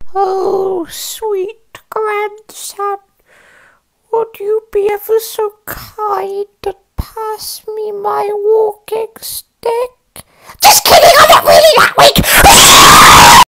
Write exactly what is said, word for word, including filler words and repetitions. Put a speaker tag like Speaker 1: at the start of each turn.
Speaker 1: Oh, sweet grandson, would you be ever so kind and pass me my walking stick?